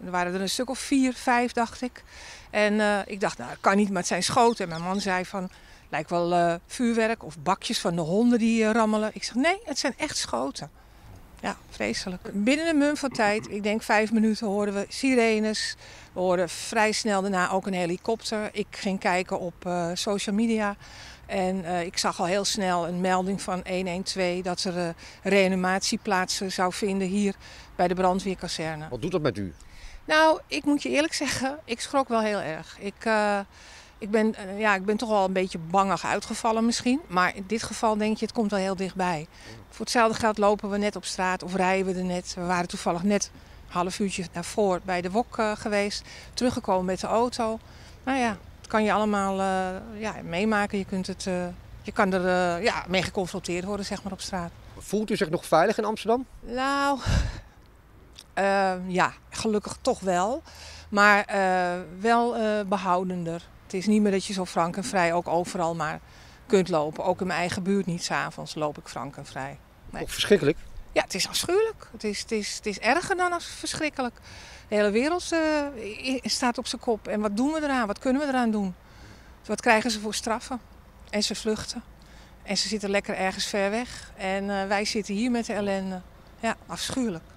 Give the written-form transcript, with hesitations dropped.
Er waren er een stuk of 4, 5 dacht ik. En ik dacht, nou, dat kan niet, maar het zijn schoten. En mijn man zei van, lijkt wel vuurwerk of bakjes van de honden die rammelen. Ik zeg, nee, het zijn echt schoten. Ja, vreselijk. Binnen een mum van tijd, ik denk 5 minuten, hoorden we sirenes. We hoorden vrij snel daarna ook een helikopter. Ik ging kijken op social media. En ik zag al heel snel een melding van 112 dat er reanimatieplaatsen zou vinden hier bij de brandweerkazerne. Wat doet dat met u? Nou, ik moet je eerlijk zeggen, ik schrok wel heel erg. Ik ben toch wel een beetje bangig uitgevallen misschien. Maar in dit geval denk je, het komt wel heel dichtbij. Voor hetzelfde geld lopen we net op straat of rijden we er net. We waren toevallig net een half uurtje daarvoor bij de wok geweest. Teruggekomen met de auto. Nou ja, het kan je allemaal meemaken. Je kan er mee geconfronteerd worden, zeg maar, op straat. Voelt u zich nog veilig in Amsterdam? Nou, ja, gelukkig toch wel. Maar wel behoudender. Het is niet meer dat je zo frank en vrij ook overal maar kunt lopen. Ook in mijn eigen buurt niet, 's avonds loop ik frank en vrij. Nee. Ook verschrikkelijk. Ja, het is afschuwelijk. Het is erger dan verschrikkelijk. De hele wereld staat op zijn kop. En wat doen we eraan? Wat kunnen we eraan doen? Wat krijgen ze voor straffen? En ze vluchten. En ze zitten lekker ergens ver weg. En wij zitten hier met de ellende. Ja, afschuwelijk.